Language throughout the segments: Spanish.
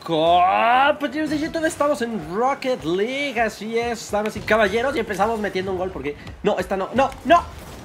Compañeros de YouTube, estamos en Rocket League, así es, damas y caballeros, y empezamos metiendo un gol porque... No, esta no, no, no.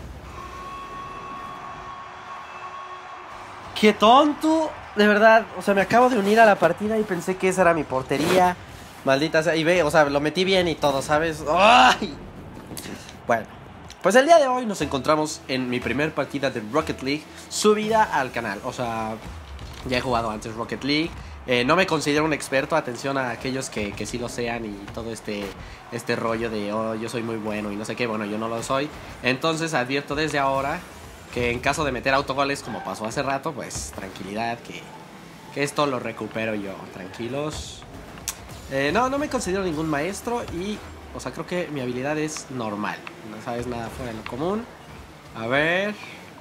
¡Qué tonto! De verdad, o sea, me acabo de unir a la partida y pensé que esa era mi portería. Maldita sea, y ve, o sea, lo metí bien y todo, ¿sabes? ¡Ay! Bueno, pues el día de hoy nos encontramos en mi primer partida de Rocket League subida al canal. O sea, ya he jugado antes Rocket League. No me considero un experto, atención a aquellos que sí lo sean y todo este rollo de, oh, yo soy muy bueno y no sé qué, bueno, yo no lo soy. Entonces advierto desde ahora que en caso de meter autogoles como pasó hace rato, pues tranquilidad, que esto lo recupero yo, tranquilos. No me considero ningún maestro y, o sea, creo que mi habilidad es normal, no sabes nada fuera de lo común. A ver...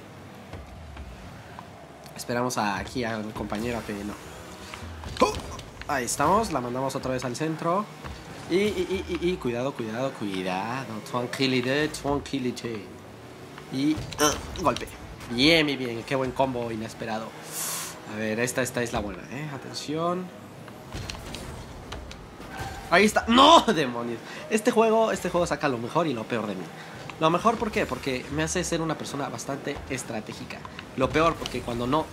Esperamos aquí al compañero a que no... Ahí estamos, la mandamos otra vez al centro. Y cuidado, cuidado, cuidado. Tranquilidad, tranquilidad. Y golpe. Bien, bien, qué buen combo inesperado. A ver, esta es la buena, atención. Ahí está. ¡No, demonios! Este juego saca lo mejor y lo peor de mí. Lo mejor, ¿por qué? Porque me hace ser una persona bastante estratégica. Lo peor, porque cuando no...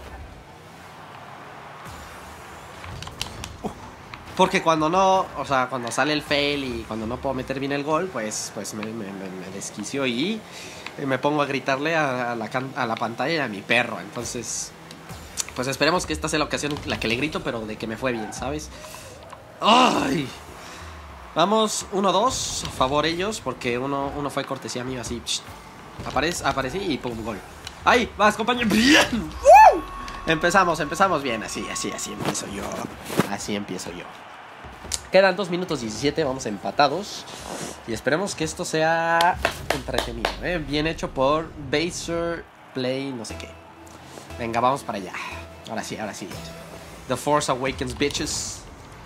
Porque cuando no, o sea, cuando sale el fail y cuando no puedo meter bien el gol, pues me desquicio y me pongo a gritarle a la pantalla y a mi perro. Entonces, pues esperemos que esta sea la ocasión en la que le grito, pero de que me fue bien, ¿sabes? ¡Ay! Vamos 1-2, a favor ellos, porque uno fue cortesía mío así. Aparecí y pum, gol. ¡Ay! ¡Vas, compañero! ¡Bien! ¡Woo! Empezamos bien, así empiezo yo. Así empiezo yo. Quedan 2 minutos 17, vamos empatados. Y esperemos que esto sea entretenido, bien hecho por Baser Play, no sé qué. Venga, vamos para allá. Ahora sí. The Force Awakens, bitches.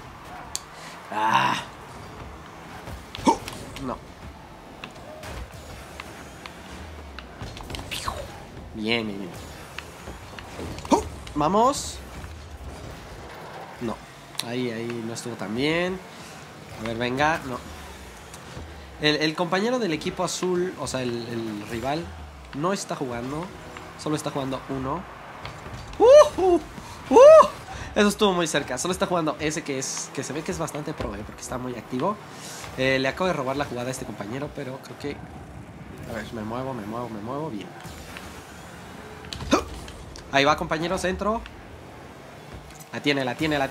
No. Bien. Vamos. No. Ahí no estuvo tan bien. A ver, venga. No. El compañero del equipo azul, o sea, el rival, no está jugando. Solo está jugando uno. Eso estuvo muy cerca. Solo está jugando ese que se ve que es bastante pro, porque está muy activo. Le acabo de robar la jugada a este compañero, pero creo que... A ver, me muevo bien. Ahí va, compañero, centro. La tiene. No la tiene.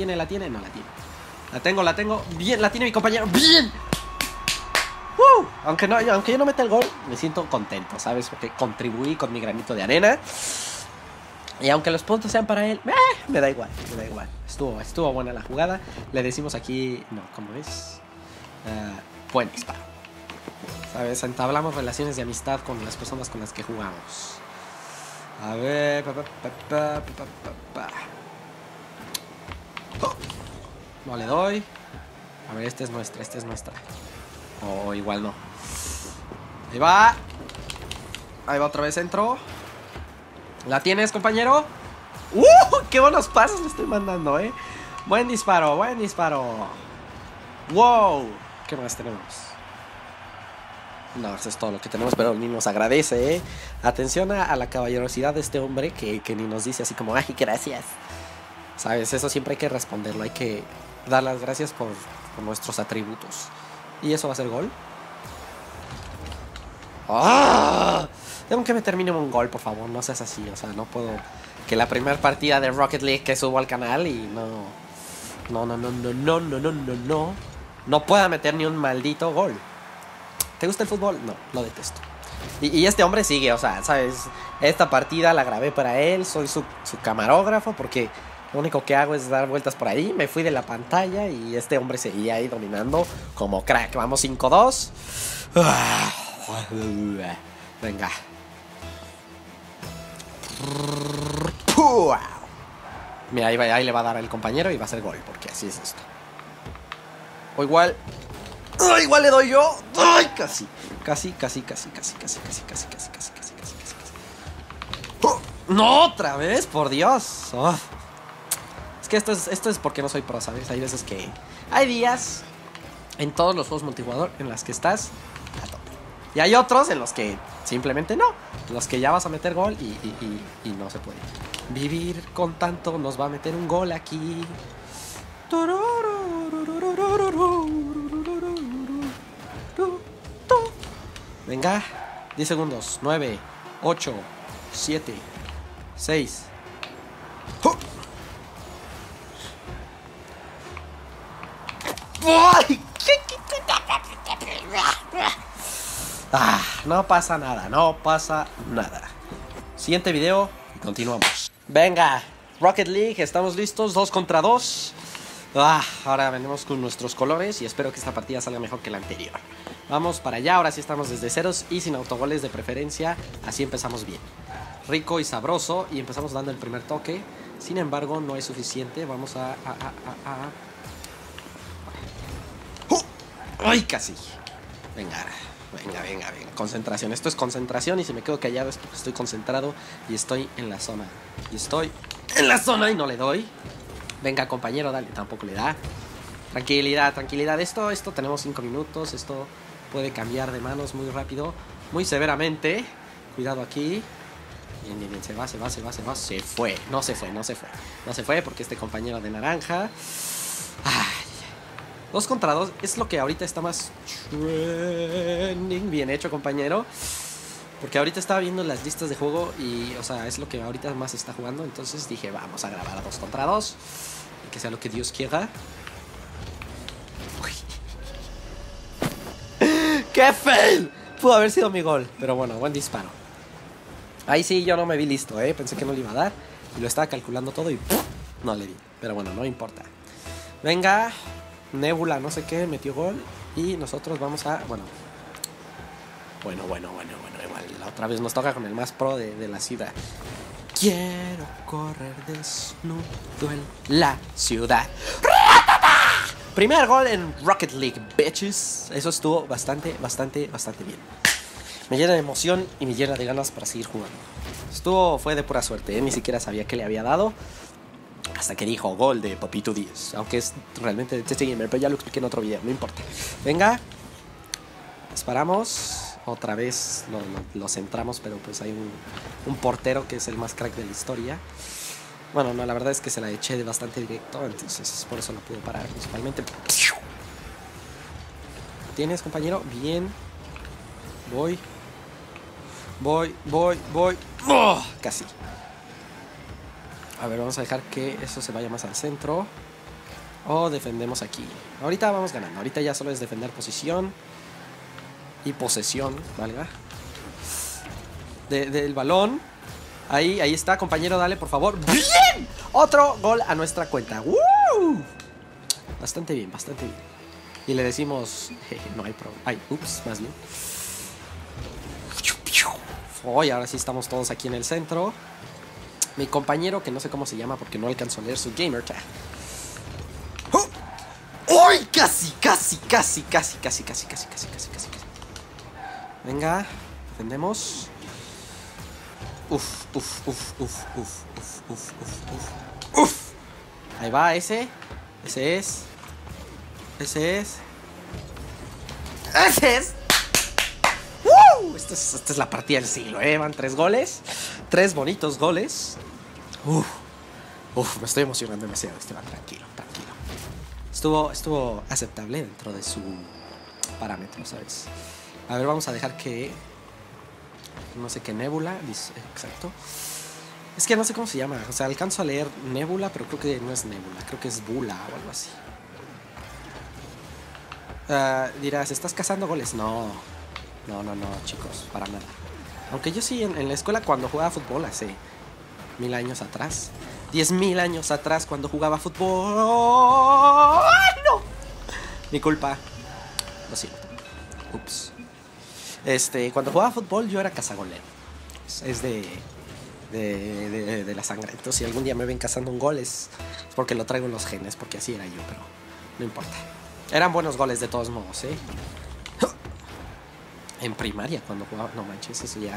La tengo. Bien, la tiene mi compañero. Bien. Aunque yo no meta el gol, me siento contento, ¿sabes? Porque contribuí con mi granito de arena. Y aunque los puntos sean para él, me da igual. Estuvo buena la jugada. Le decimos aquí... No, ¿cómo es? Buen disparo. ¿Sabes? Entablamos relaciones de amistad con las personas con las que jugamos. A ver... No le doy. A ver, esta es nuestra. O igual no. Ahí va otra vez centro. ¿La tienes, compañero? ¡Qué buenos pasos le estoy mandando, Buen disparo. ¡Wow! ¿Qué más tenemos? No, eso es todo lo que tenemos, pero ni nos agradece, Atención a la caballerosidad de este hombre que ni nos dice así como, ¡ay, gracias! ¿Sabes? Eso siempre hay que responderlo. Hay que dar las gracias por nuestros atributos. ¿Y eso va a ser gol? Tengo que meterme en un gol, por favor. No seas así. O sea, no puedo... Que la primera partida de Rocket League que subo al canal y no. No pueda meter ni un maldito gol. ¿Te gusta el fútbol? No, lo detesto. Y este hombre sigue, o sea, ¿sabes? Esta partida la grabé para él. Soy su camarógrafo porque... Lo único que hago es dar vueltas por ahí. Me fui de la pantalla y este hombre seguía ahí dominando como crack. Vamos 5-2. Venga. Mira, ahí le va a dar al compañero y va a ser gol, porque así es esto. O igual... igual le doy yo. ¡Ay! Casi. No, otra vez, por Dios. que esto es porque no soy pro, ¿sabes? Hay veces que... Hay días en todos los juegos multijugador en las que estás a tope. Y hay otros en los que simplemente no. En los que ya vas a meter gol y no se puede. Vivir con tanto nos va a meter un gol aquí. Venga, 10 segundos. 9, 8, 7, 6. No pasa nada, no pasa nada. Siguiente video y continuamos. Venga, Rocket League, estamos listos, 2 contra 2. Ahora venimos con nuestros colores y espero que esta partida salga mejor que la anterior. Vamos para allá, ahora sí estamos desde ceros y sin autogoles de preferencia. Así empezamos bien. Rico y sabroso y empezamos dando el primer toque. Sin embargo, no es suficiente. Vamos a... ¡Ay, casi! Venga. Concentración. Esto es concentración y si me quedo callado es porque estoy concentrado y estoy en la zona. Y estoy en la zona y no le doy. Venga, compañero, dale. Tampoco le da. Tranquilidad, tranquilidad. Esto tenemos 5 minutos. Esto puede cambiar de manos muy rápido. Muy severamente. Cuidado aquí. Bien. Se va. Se fue. No se fue porque este compañero de naranja... 2 contra 2 es lo que ahorita está más trending. Bien hecho, compañero. Porque ahorita estaba viendo las listas de juego y, o sea, es lo que ahorita más se está jugando. Entonces dije, vamos a grabar a 2 contra 2. Y que sea lo que Dios quiera. ¡Qué fail! Pudo haber sido mi gol. Pero bueno, buen disparo. Ahí sí yo no me vi listo, pensé que no le iba a dar. Y lo estaba calculando todo y no le di. Pero bueno, no importa. Venga. Nebula, no sé qué, metió gol. Y nosotros vamos a... Bueno, igual la otra vez nos toca con el más pro de la ciudad. Quiero correr desnudo en la ciudad. Primer gol en Rocket League, bitches. Eso estuvo bastante bien. Me llena de emoción y me llena de ganas para seguir jugando. Fue de pura suerte, ni siquiera sabía qué le había dado. Hasta que dijo gol de Papito Díaz. Aunque es realmente de TT Gamer, pero ya lo expliqué en otro video, no importa. Venga. Disparamos. Otra vez lo centramos, pero pues hay un portero que es el más crack de la historia. Bueno, no, la verdad es que se la eché de bastante directo, entonces por eso no pude parar principalmente. ¿Tienes, compañero? Bien. Voy. ¡Oh! Casi. A ver, vamos a dejar que eso se vaya más al centro. O defendemos aquí. Ahorita vamos ganando. Ahorita ya solo es defender posición y posesión, valga. Del balón. Ahí está, compañero, dale, por favor. ¡Bien! Otro gol a nuestra cuenta. ¡Woo! Bastante bien. Y le decimos... no hay problema. Ay, ups, más bien. Y ahora sí estamos todos aquí en el centro. Mi compañero, que no sé cómo se llama porque no alcanzo a leer su gamer tag. ¡Uy! Casi. Venga, defendemos. Uf. Ahí va, ese es. ¡Woo! Esta es la partida del siglo, Van 3 goles. 3 bonitos goles. Me estoy emocionando demasiado, Esteban. Tranquilo. Estuvo aceptable dentro de su parámetro, ¿sabes? A ver, vamos a dejar que... No sé qué, Nebula. Exacto. Es que no sé cómo se llama. O sea, alcanzo a leer Nebula, pero creo que no es Nebula. Creo que es Bula o algo así. Dirás, ¿estás cazando goles? No, chicos, para nada. Aunque yo sí, en la escuela cuando jugaba fútbol hace 1000 años atrás, 10.000 años atrás cuando jugaba fútbol... ¡Ay, no! Mi culpa. Lo siento. Ups. Cuando jugaba fútbol yo era cazagolero. Es de la sangre. Entonces si algún día me ven cazando un gol es porque lo traigo en los genes, porque así era yo, pero no importa. Eran buenos goles de todos modos, En primaria cuando jugaba, no manches, eso ya...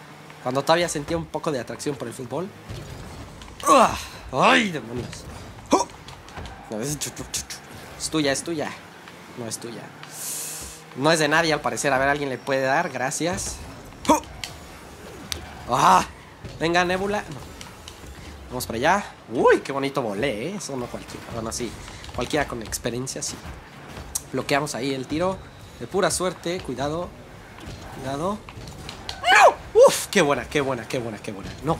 Cuando todavía sentía un poco de atracción por el fútbol. ¡Ay, demonios! No, es tuya, es tuya. No es tuya. No es de nadie al parecer. A ver, alguien le puede dar. Gracias. ¡Ah! Venga, Nebula. No. Vamos para allá. Uy, qué bonito volé, ¿eh? Eso no cualquiera. Bueno, sí. Cualquiera con experiencia, sí. Bloqueamos ahí el tiro. De pura suerte. Cuidado. Cuidado. ¡No! ¡Uf! ¡Qué buena, qué buena, qué buena, qué buena! ¡No!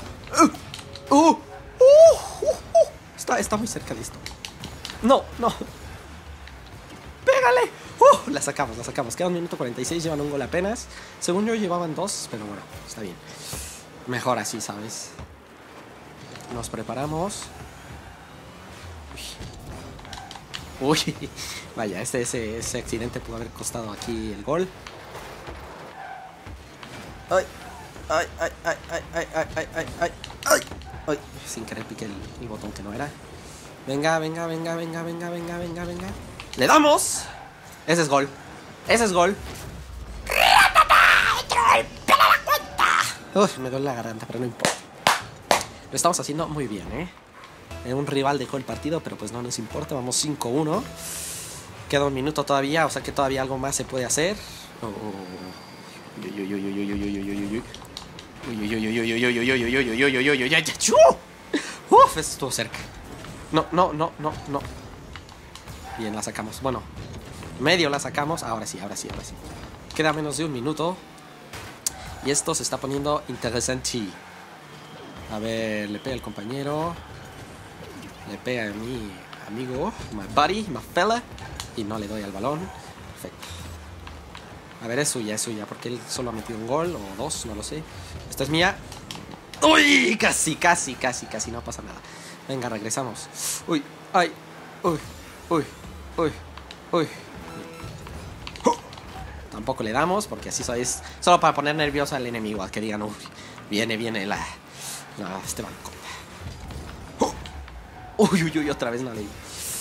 Está muy cerca de esto. ¡No, no! ¡Pégale! La sacamos, la sacamos. Queda 1 minuto 46, llevan un gol apenas. Según yo llevaban 2, pero bueno, está bien. Mejor así, ¿sabes? Nos preparamos. Uy. Vaya, ese accidente pudo haber costado aquí el gol. Ay, ay, ay, ay, ay, ay, ay, ay, ay, ay, ay, ay. Sin querer piqué el botón que no era. Venga, venga, venga, venga, venga, venga, venga, venga. ¡Le damos! Ese es gol. Ese es gol. Uf, me duele la garganta, pero no importa. Lo estamos haciendo muy bien, ¿eh? Un rival dejó el partido, pero pues no nos importa. Vamos 5-1. Queda 1 minuto todavía, o sea que todavía algo más se puede hacer. Uf, eso estuvo cerca. No, no, no, no, no. Bien, la sacamos. Bueno, medio la sacamos. Ahora sí, ahora sí, ahora sí. Queda menos de 1 minuto. Y esto se está poniendo interesante. A ver, le pega al compañero. Le pega a mi amigo, my buddy, my fella. Y no le doy al balón. Perfecto. A ver, es suya, porque él solo ha metido un gol o 2, no lo sé. Esta es mía. Uy, casi, casi, casi, casi, no pasa nada. Venga, regresamos. Uy, ay, uy, uy, uy, uy. Tampoco le damos, porque así es solo para poner nervioso al enemigo, a que digan, uy, viene este banco. Uy, uy, uy, otra vez no le di.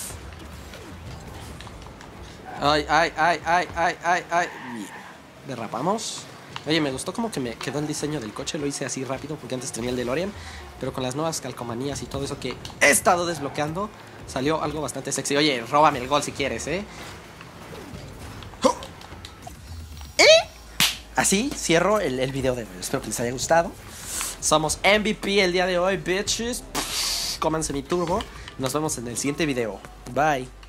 Ay, ay, ay, ay, ay, ay, ay. Bien. Derrapamos. Oye, me gustó como que me quedó el diseño del coche. Lo hice así rápido porque antes tenía el DeLorean. Pero con las nuevas calcomanías y todo eso que he estado desbloqueando, salió algo bastante sexy. Oye, róbame el gol si quieres, ¿eh? Así cierro el video de hoy. Espero que les haya gustado. Somos MVP el día de hoy, bitches. Cómanse mi turbo. Nos vemos en el siguiente video. Bye.